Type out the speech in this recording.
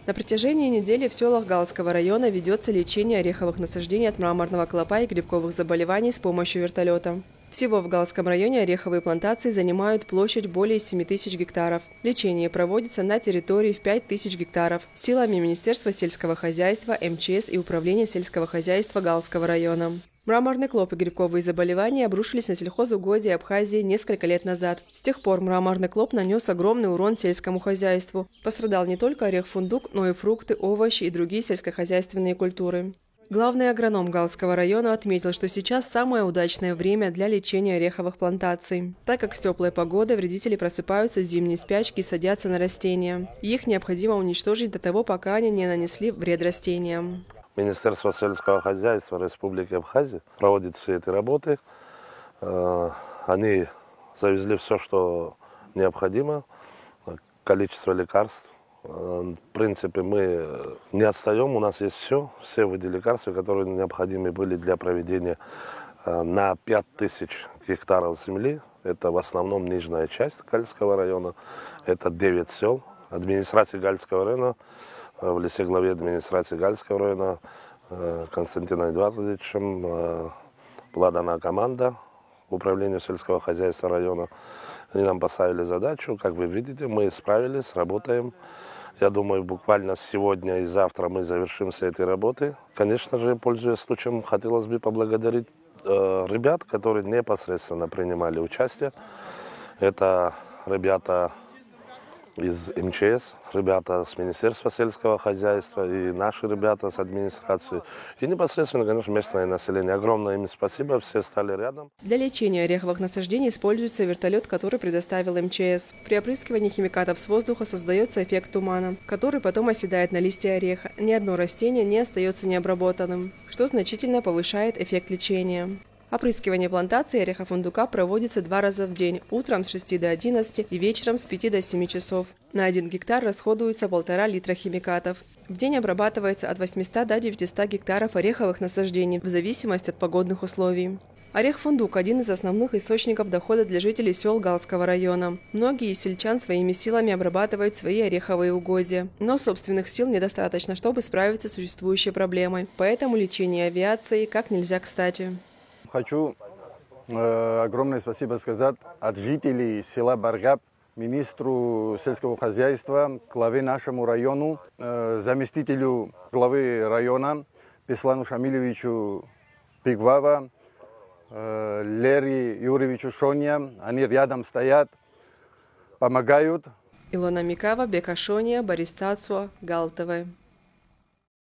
На протяжении недели в селах Галицкого района ведется лечение ореховых насаждений от мраморного клопа и грибковых заболеваний с помощью вертолета. Всего в Галицком районе ореховые плантации занимают площадь более 7000 гектаров. Лечение проводится на территории в 5000 гектаров силами Министерства сельского хозяйства, МЧС и Управления сельского хозяйства Галицкого района. Мраморный клоп и грибковые заболевания обрушились на сельхозугодья Абхазии несколько лет назад. С тех пор мраморный клоп нанес огромный урон сельскому хозяйству. Пострадал не только орех-фундук, но и фрукты, овощи и другие сельскохозяйственные культуры. Главный агроном Галицкого района отметил, что сейчас самое удачное время для лечения ореховых плантаций, так как с теплой погодой вредители просыпаются с зимней спячки и садятся на растения. Их необходимо уничтожить до того, пока они не нанесли вред растениям. Министерство сельского хозяйства Республики Абхазия проводит все эти работы. Они завезли все, что необходимо, количество лекарств. В принципе, мы не отстаем, у нас есть все виды лекарств, которые необходимы были для проведения на 5000 гектаров земли. Это в основном нижняя часть Галицкого района, это 9 сел. Администрация Галицкого района, в лице главы администрации Галицкого района Константином Эдуардовичем была дана команда управлению сельского хозяйства района. Они нам поставили задачу, как вы видите, мы справились, работаем. Я думаю, буквально сегодня и завтра мы завершим все эти работы. Конечно же, пользуясь случаем, хотелось бы поблагодарить ребят, которые непосредственно принимали участие. Это ребята из МЧС, ребята с Министерства сельского хозяйства и наши ребята с администрации. И непосредственно, конечно, местное население. Огромное им спасибо, все стали рядом. Для лечения ореховых насаждений используется вертолет, который предоставил МЧС. При опрыскивании химикатов с воздуха создается эффект тумана, который потом оседает на листе ореха. Ни одно растение не остается необработанным, что значительно повышает эффект лечения. Опрыскивание плантации ореха-фундука проводится 2 раза в день, утром с 6 до 11 и вечером с 5 до 7 часов. На 1 гектар расходуется 1,5 литра химикатов. В день обрабатывается от 800 до 900 гектаров ореховых насаждений в зависимости от погодных условий. Орех-фундук – один из основных источников дохода для жителей сел Галицкого района. Многие из сельчан своими силами обрабатывают свои ореховые угодья. Но собственных сил недостаточно, чтобы справиться с существующей проблемой. Поэтому лечение авиации как нельзя кстати. Хочу огромное спасибо сказать от жителей села Баргаб, министру сельского хозяйства, главе нашему району, заместителю главы района Беслану Шамилевичу Пигвава, Лере Юрьевичу Шоня. Они рядом стоят, помогают. Илона Микава, Бека Шония, Борис Цацуа, Гал ТВ.